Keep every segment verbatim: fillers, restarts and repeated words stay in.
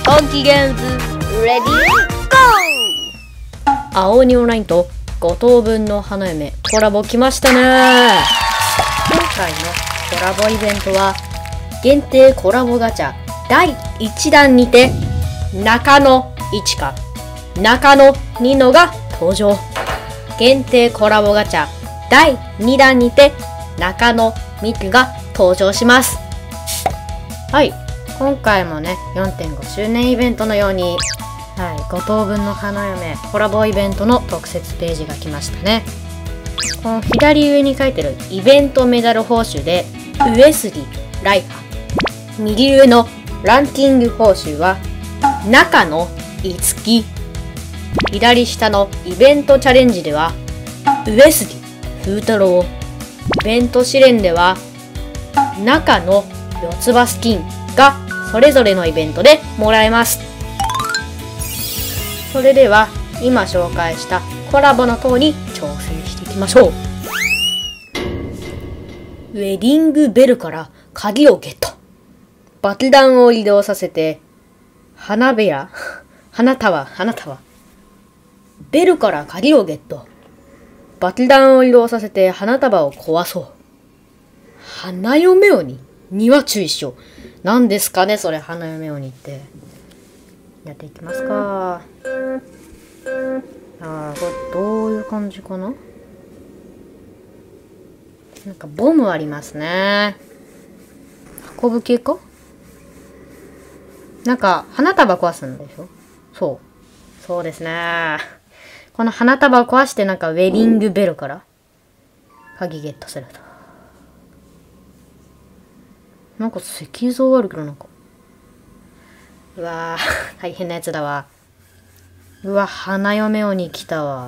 本気ゲームズレディーゴー。青鬼オンラインとご等分の花嫁コラボ来ましたね。今回のコラボイベントは限定コラボガチャだいいちだんにて中野いちか中野にのが登場。限定コラボガチャだいにだんにて中野みくが登場します。はい、今回もね よんてんご 周年イベントのように、はい、ご等分の花嫁コラボイベントの特設ページが来ましたね。この左上に書いてるイベントメダル報酬で上杉ライファ、右上のランキング報酬は中野いつき、左下のイベントチャレンジでは上杉風太郎、イベント試練では中野四つ葉スキンがそれぞれのイベントでもらえます。それでは今紹介したコラボの塔に挑戦していきましょう。ウェディングベルから鍵をゲット。爆弾を移動させて花部屋花束花束ベルから鍵をゲット。爆弾を移動させて花束を壊そう。花嫁鬼には注意しよう。何ですかねそれ、花嫁鬼って。やっていきますか。あー、これどういう感じかな。なんかボムありますね。運ぶ系か。なんか花束壊すんでしょ。そうそうですね。この花束を壊してなんかウェディングベルから鍵ゲットすると。なんか石像あるけどなんか。うわぁ、大変なやつだわ。うわ、花嫁鬼来たわ。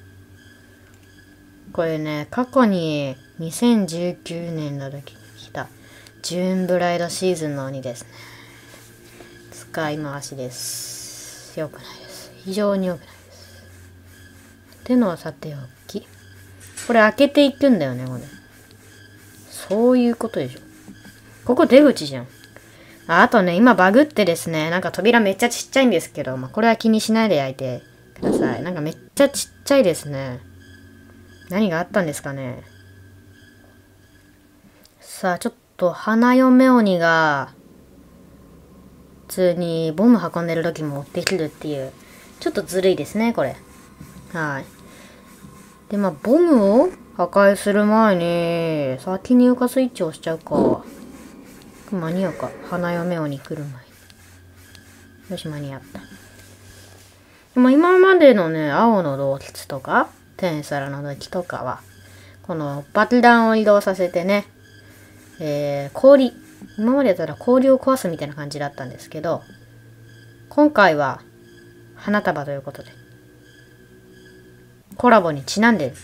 これね、過去ににせんじゅうきゅうねんの時に来たジューンブライドシーズンの鬼ですね。使い回しです。よくないです。非常によくないです。ってのはさておき。これ開けていくんだよね、これ。そういうことでしょ。ここ出口じゃん。あ、あとね、今バグってですね、なんか扉めっちゃちっちゃいんですけど、まあ、これは気にしないで焼いてください。なんかめっちゃちっちゃいですね。何があったんですかね。さあ、ちょっと花嫁鬼が、普通にボム運んでる時もできるっていう、ちょっとずるいですね、これ。はい。で、まあ、ボムを破壊する前に、先に床スイッチを押しちゃうか。間に合うか。花嫁鬼来る前に。よし、間に合った。でも今までのね、青の洞窟とか、天皿の時とかは、この爆弾を移動させてね、えー、氷。今までやったら氷を壊すみたいな感じだったんですけど、今回は花束ということで、コラボにちなんで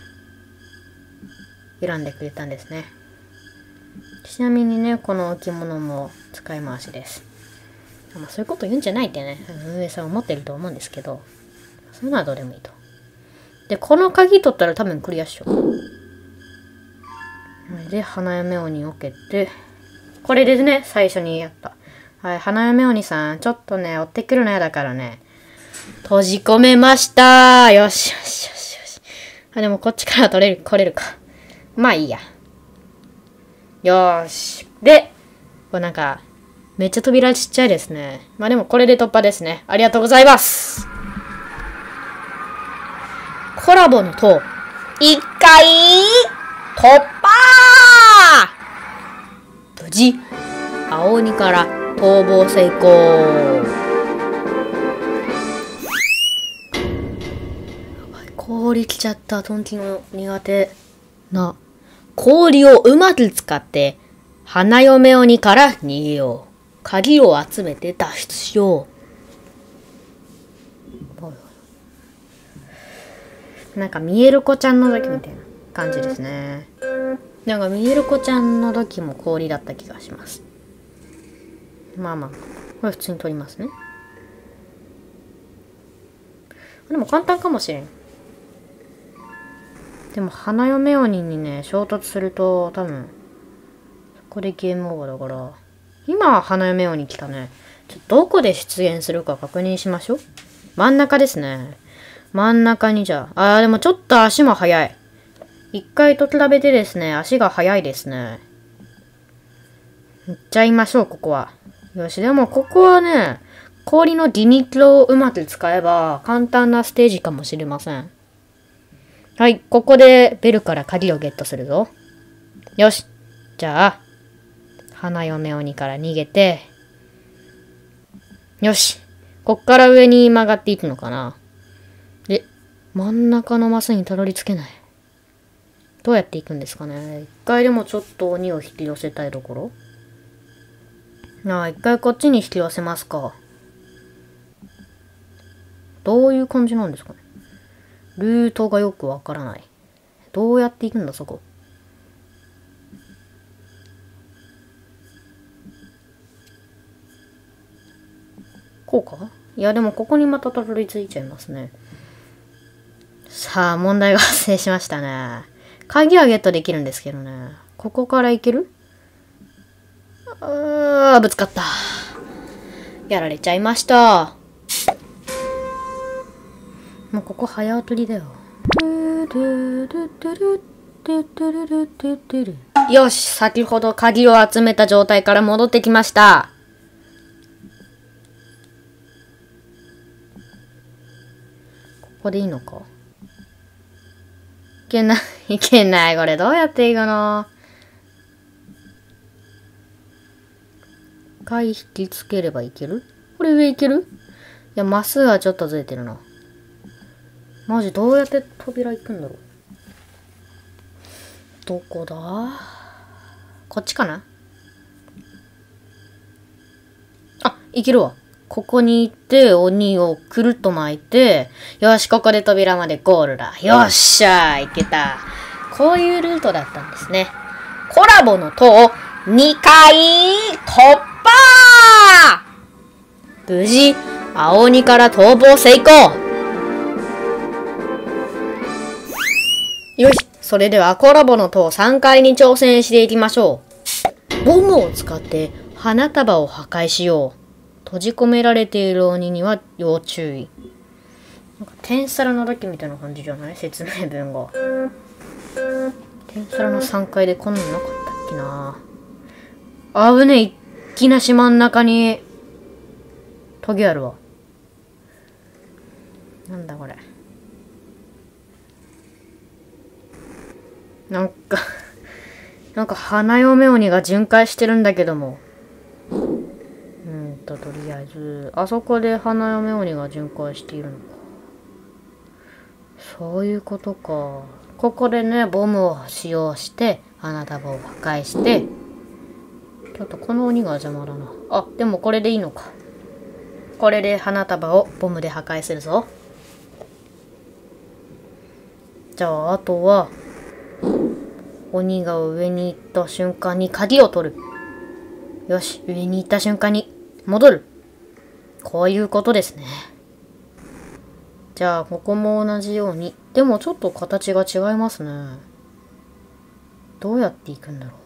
選んでくれたんですね。ちなみにね、この置物も使い回しです。まあ、そういうこと言うんじゃないってね、運営さん思ってると思うんですけど、そういうのはどうでもいいと。で、この鍵取ったら多分クリアっしょ。で、花嫁鬼を置けて、これですね、最初にやった。はい、花嫁鬼さん、ちょっとね、追ってくるのやだからね、閉じ込めましたー。よしよしよしよし。あ、でもこっちから取れる、来れるか。まあいいや。よーし。で、これなんか、めっちゃ扉ちっちゃいですね。まあでもこれで突破ですね。ありがとうございます。コラボの塔、一回、突破ー。無事、青鬼から逃亡成功。氷来ちゃった。トンキの苦手な。氷をうまく使って、花嫁鬼から逃げよう。鍵を集めて脱出しよう。なんか見える子ちゃんの時みたいな感じですね。なんか見える子ちゃんの時も氷だった気がします。まあまあ、これ普通に取りますね。でも簡単かもしれん。でも花嫁鬼にね、衝突すると多分、そこでゲームオーバーだから。今は花嫁鬼来たね。 ちょどこで出現するか確認しましょう。真ん中ですね。真ん中にじゃあ、あーでもちょっと足も速い。一回と比べてですね、足が速いですね。行っちゃいましょう、ここは。よし、でもここはね、氷のディミクロをうまく使えば簡単なステージかもしれません。はい、ここでベルから鍵をゲットするぞ。よし。じゃあ、花嫁鬼から逃げて、よし。こっから上に曲がっていくのかな。で、真ん中のマスにたどり着けない。どうやって行くんですかね。一回でもちょっと鬼を引き寄せたいところ。ああ、一回こっちに引き寄せますか。どういう感じなんですかね。ルートがよくわからない。どうやって行くんだ、そこ。こうか？いや、でもここにまたたどり着いちゃいますね。さあ、問題が発生しましたね。鍵はゲットできるんですけどね。ここから行ける？あー、ぶつかった。やられちゃいました。もうここ早送りだよ。よし、先ほど鍵を集めた状態から戻ってきました。ここでいいのか？いけない、いけない。これどうやっていいかな。一回引きつければいける？これ上いける？いや、マスはちょっとずれてるな。マジどうやって扉行くんだろう。どこだ？こっちかな？あ、いけるわ。ここに行って鬼をくるっと巻いて、よし、ここで扉までゴールだ。よっしゃー、いけた。こういうルートだったんですね。コラボの塔にかい突破！無事、青鬼から逃亡成功！よし、それではコラボの塔さんかいに挑戦していきましょう。ボムを使って花束を破壊しよう。閉じ込められている鬼には要注意。なんか天皿のだけみたいな感じじゃない？説明文が。天皿のさんかいでこんなのなかったっけな。あぶねえ、いきなし真ん中にトゲあるわ。なんだこれ。なんかなんか花嫁鬼が巡回してるんだけども。うんと、とりあえず、あそこで花嫁鬼が巡回しているのか。そういうことか。ここでね、ボムを使用して、花束を破壊して、ちょっとこの鬼が邪魔だな。あ、でもこれでいいのか。これで花束をボムで破壊するぞ。じゃあ、あとは、鬼が上に行った瞬間に鍵を取る。よし、上に行った瞬間に戻る。こういうことですね。じゃあ、ここも同じように。でもちょっと形が違いますね。どうやって行くんだろ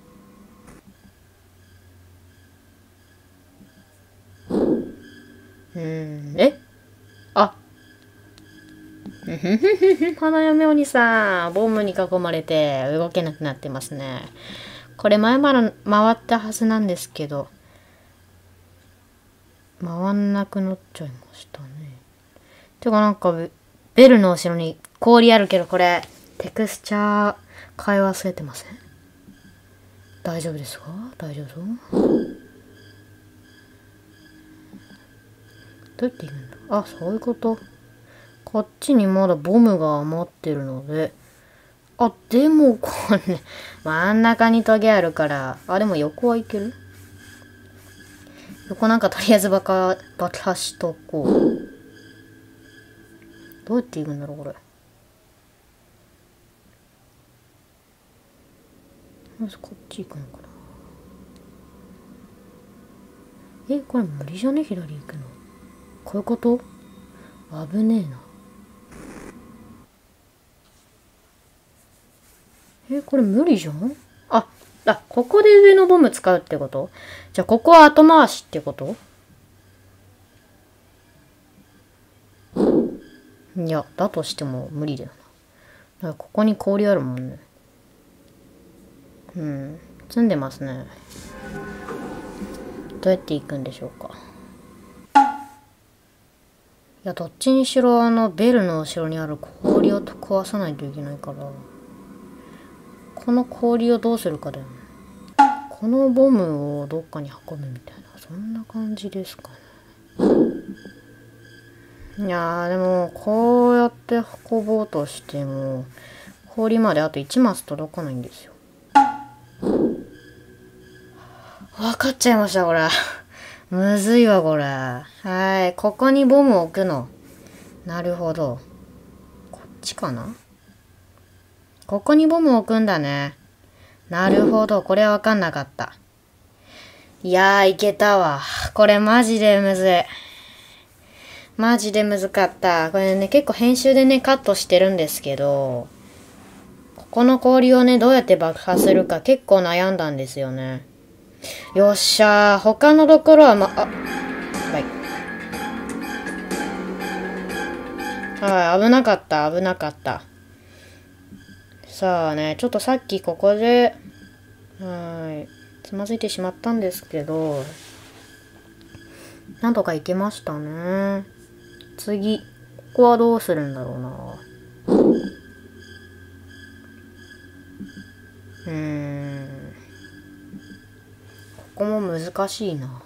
う。うーん、え？あ。花嫁鬼さん、ボムに囲まれて動けなくなってますね。これ前から回ったはずなんですけど、回んなくなっちゃいましたね。てかなんか、ベルの後ろに氷あるけど、これ、テクスチャー変え忘れてません？大丈夫ですか？大丈夫そう？どうやっていくんだ？あ、そういうこと。こっちにまだボムが余ってるので、あ、でもこれ、真ん中にトゲあるから、あ、でも横はいける？横なんかとりあえずバカ、爆破しとこう。どうやっていくんだろう、これ。まずこっち行くのかな。え、これ無理じゃね？左行くの。こういうこと？危ねえな。え、これ無理じゃん？あ、あ、ここで上のボム使うってこと？じゃあここは後回しってこと？ いや、だとしても無理だよな。だからここに氷あるもんね。うん。積んでますね。どうやって行くんでしょうか。いや、どっちにしろあのベルの後ろにある氷を壊さないといけないから、この氷をどうするかだよね。このボムをどっかに運ぶみたいな、そんな感じですかね。いやー、でもこうやって運ぼうとしても氷まであといちマス届かないんですよ。分かっちゃいました、これ。むずいわ、これ。はい。ここにボムを置くの。なるほど。こっちかな？ここにボムを置くんだね。なるほど。これはわかんなかった。いやー、いけたわ。これマジでむずい。マジでむずかった。これね、結構編集でね、カットしてるんですけど、ここの氷をね、どうやって爆破するか結構悩んだんですよね。よっしゃー。他のところはま、あ、はい。はい、危なかった、危なかった。さあね、ちょっとさっきここで、はい、つまずいてしまったんですけど、なんとかいけましたね。次、ここはどうするんだろうな。うーん。ここも難しいな。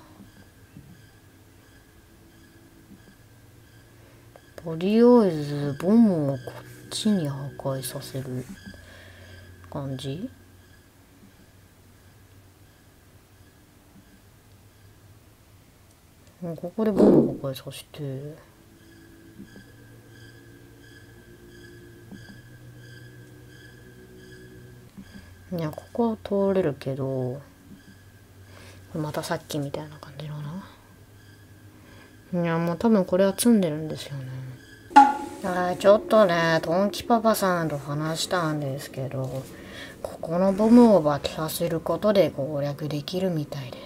とりあえず、ボムをこっちに破壊させる感じ？ここでボムを破壊させて、いや、ここは通れるけど、またさっきみたいな感じのな。いや、もう多分これは積んでるんですよね。あ、ちょっとね、トンキパパさんと話したんですけど、ここのボムを爆破することで攻略できるみたいです。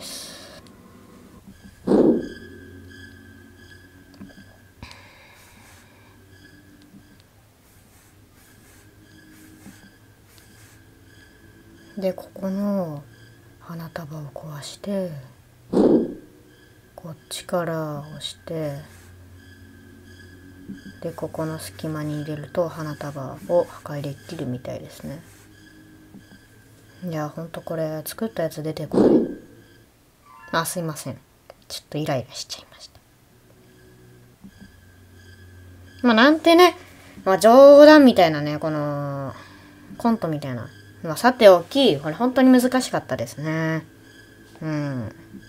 で、ここの花束を壊して、こっちから押して、で、ここの隙間に入れると花束を破壊できるみたいですね。いや、ほんとこれ作ったやつ出てこない。あ、すいません。ちょっとイライラしちゃいました。まあなんてね、まあ冗談みたいなね、このコントみたいな。まあさておき、これ本当に難しかったですね。うん。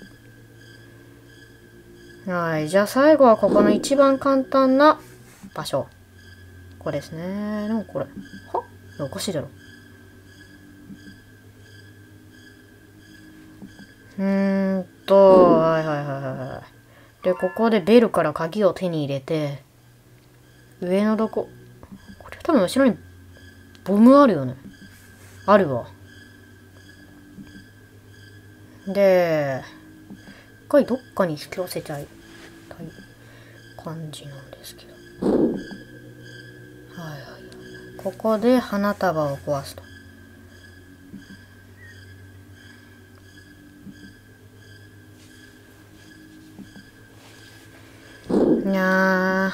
はい、じゃあ最後はここの一番簡単な場所。これですね。でもこれ、は？おかしいだろ。うーんと、はいはいはいはい。で、ここでベルから鍵を手に入れて、上のどこ、これ多分後ろにボムあるよね。あるわ。で、一回どっかに引き寄せちゃいたい感じなんですけど。はいはいはい。ここで花束を壊すと。いや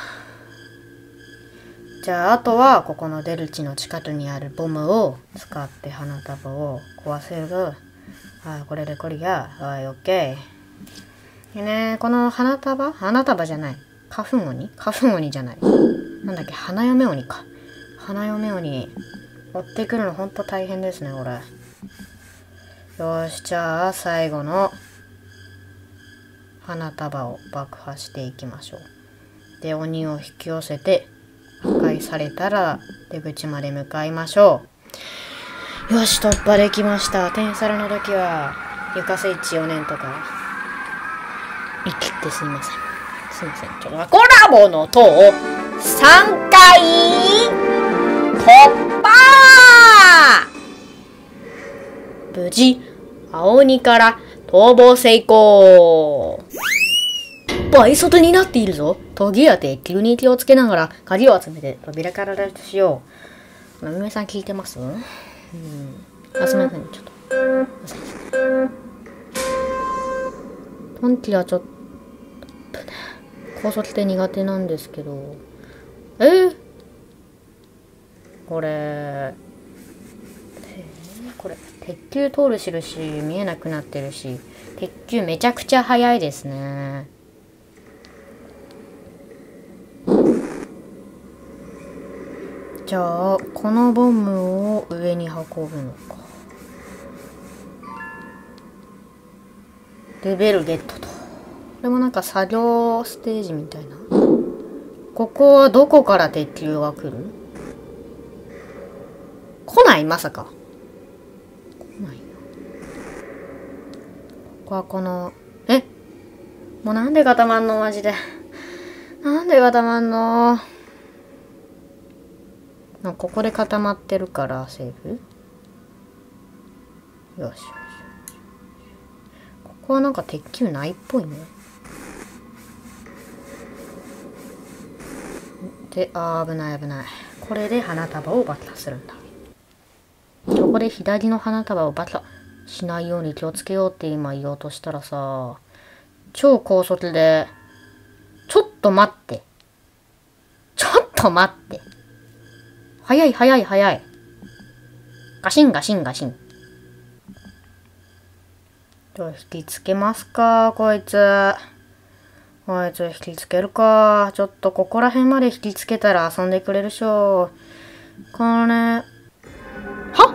ー。じゃあ、あとは、ここの出口の近くにあるボムを使って花束を壊せる。はい、これでクリア。はい、オッケー。でね、この花束花束じゃない。花粉鬼花粉鬼じゃない。なんだっけ、花嫁鬼か。花嫁鬼。追ってくるのほんと大変ですね、これ。よし、じゃあ、最後の花束を爆破していきましょう。で、鬼を引き寄せて、破壊されたら出口まで向かいましょう。よし、突破できました。天サルの時は床スイッチよねんとか生きてすいません。すいません。ちょっとコラボの塔をさんかい突破。無事青鬼から逃亡成功。 倍速になっているぞ。鍵当て、急に気をつけながら鍵を集めて扉から脱出しよう。なみめさん聞いてます？うん。あ、すみません。ちょっと。トンティはちょっとね、高速って苦手なんですけど。えー、これ、これ、鉄球通る印見えなくなってるし、鉄球めちゃくちゃ速いですね。じゃあ、このボムを上に運ぶのか。レベルゲットと。これもなんか作業ステージみたいな。ここはどこから鉄球が来る？来ない？まさか。来ないよ。ここはこの、え？もうなんで固まんのマジで。なんで固まんの？ここで固まってるからセーフ？よしよし。ここはなんか鉄球ないっぽいね。で、あー危ない危ない。これで花束を爆破するんだ。ここで左の花束を爆破しないように気をつけようって今言おうとしたらさ、超高速で、ちょっと待って。ちょっと待って。早い早い早い。ガシンガシンガシン。じゃあ引きつけますか、こいつ。こいつ引きつけるか。ちょっとここら辺まで引きつけたら遊んでくれるでしょ。このね。は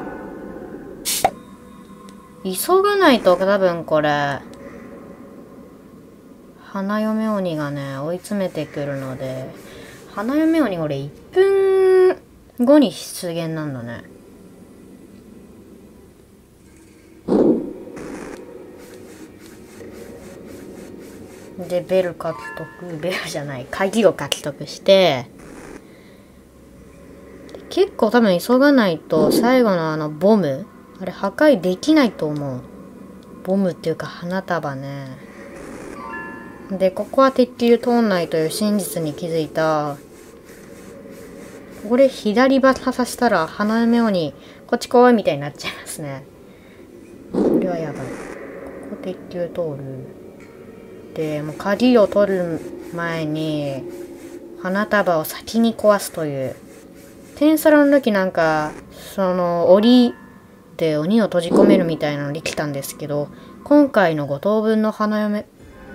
急がないと多分これ。花嫁鬼がね、追い詰めてくるので。花嫁鬼これいっぷんごに出現なんだね。で、ベル獲得、ベルじゃない、鍵を獲得して、結構多分急がないと最後のあのボム、あれ破壊できないと思う。ボムっていうか花束ね。で、ここは鉄球通んないという真実に気づいた。これ左爆破させたら花嫁鬼、こっち来いみたいになっちゃいますね。これはやばい。ここ鉄球通る。で、もう鍵を取る前に花束を先に壊すという。天サロの時なんか、その檻で鬼を閉じ込めるみたいなのできたんですけど、今回のご等分の花嫁。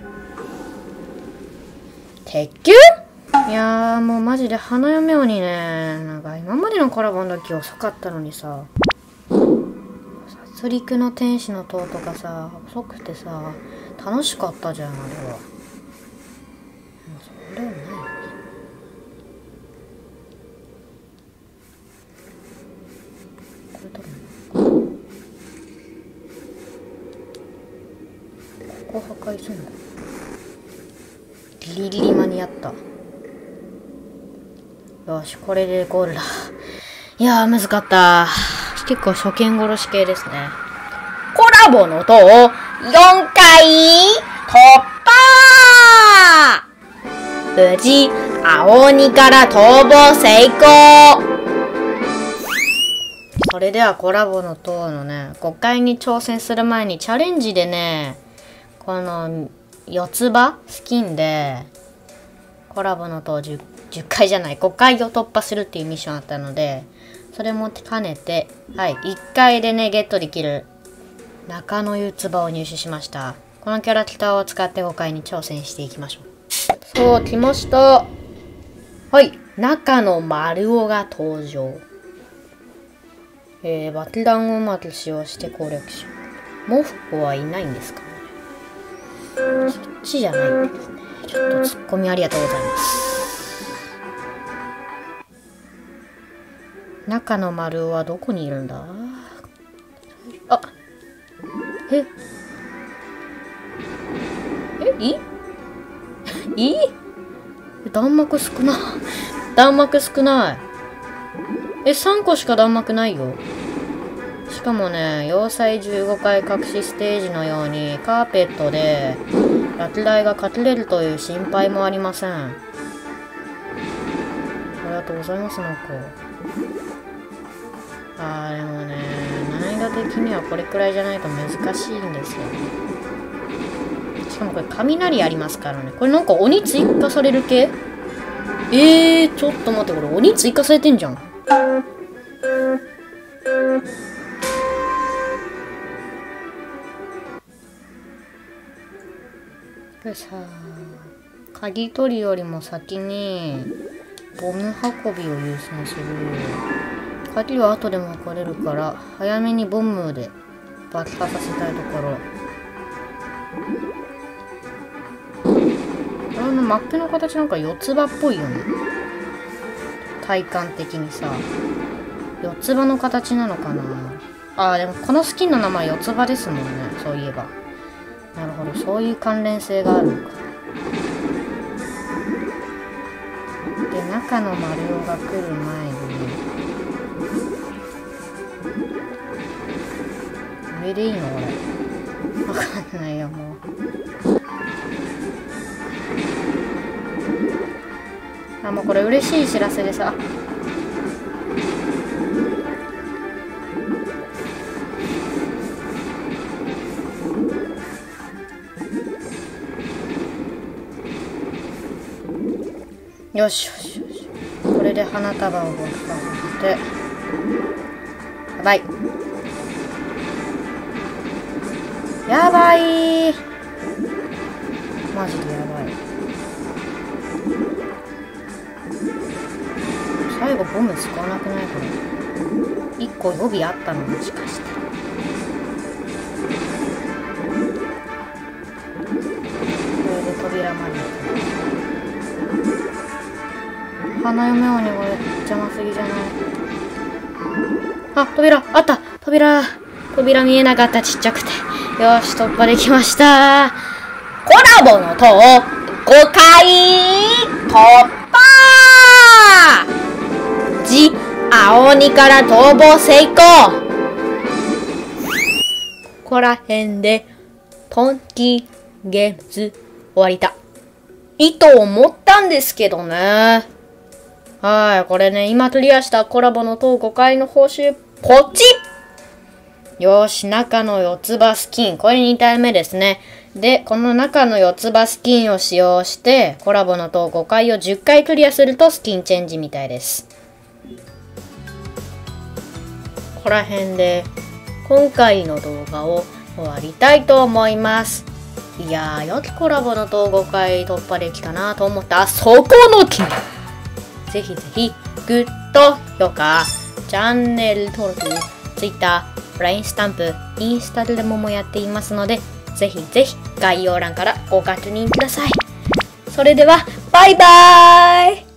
鉄球？いやーもうマジで花嫁鬼ね。なんか今までのコラボの時遅かったのにさ。殺戮の天使の塔とかさ、遅くてさ、楽しかったじゃん、あれは。もうそれはない。これ取るの？ここ破壊するの？ギリギリ間に合った。よし、これでゴールだ。いやー、難かった。結構初見殺し系ですね。コラボの塔をよんかい突破！無事、青鬼から逃亡成功！それではコラボの塔のね、ごかいに挑戦する前にチャレンジでね、この四つ葉スキンで、コラボの塔 10, じゅっかいじゃない、ごかいを突破するっていうミッションあったので、それも兼ねて、はい、いっかいでね、ゲットできる中の四つ葉を入手しました。このキャラクターを使ってごかいに挑戦していきましょう。そう、来ました。はい、中の丸尾が登場。えー、爆弾をうまく使用して攻略しよう。モフコはいないんですかね。そっちじゃないんですね。ちょっとツッコミありがとうございます。中の丸尾はどこにいるんだ？あ、ええ、いいいい弾幕少ない。弾幕少ない。え、さんこしか弾幕ないよ。しかもね、要塞じゅうごかい隠しステージのようにカーペットで落雷が隠れるという心配もありません。ありがとうございます、なんか。あー、でもね、難易度的にはこれくらいじゃないと難しいんですよね。しかもこれ雷ありますからね。これなんか鬼追加される系？えー、ちょっと待って、これ鬼追加されてんじゃん。これさ、鍵取りよりも先にボム運びを優先する。鍵は後でも来れるから早めにボムで爆破させたいところ。このマップの形なんか四つ葉っぽいよね、体感的にさ。四つ葉の形なのかな。あー、でもこのスキンの名前四つ葉ですもんね、そういえば。なるほど、そういう関連性があるのか。で、中のマリオが来る前に上でいいのこれ。わかんないよ、もう。あ、もうこれ嬉しい知らせでさ。よしよしよし。これで花束を爆破させて。やばい。やばい。マジでやばい。最後ボム使わなくないこれ。一個予備あったのもしかして。これで扉まで。花嫁鬼これ邪魔すぎじゃない？あ、扉あった。扉扉見えなかった、ちっちゃくて。よし、突破できました。コラボの塔ごかい突破。じ青鬼から逃亡成功。ここら辺でトンキーゲームズ終わりだ。いいと思ったんですけどね。はい、これね、今クリアしたコラボの塔ごかいの報酬、ポチッ。よし、中の四つ葉スキン。これに体目ですね。で、この中の四つ葉スキンを使用して、コラボの塔ごかいをじゅっかいクリアするとスキンチェンジみたいです。ここら辺で、今回の動画を終わりたいと思います。いやー、よきコラボの塔ごかい突破できたなと思った。そこの君ぜひぜひ、グッド、評価、チャンネル登録、Twitter、ライン スタンプ、インスタでもやっていますので、ぜひぜひ概要欄からご確認ください。それでは、バイバーイ。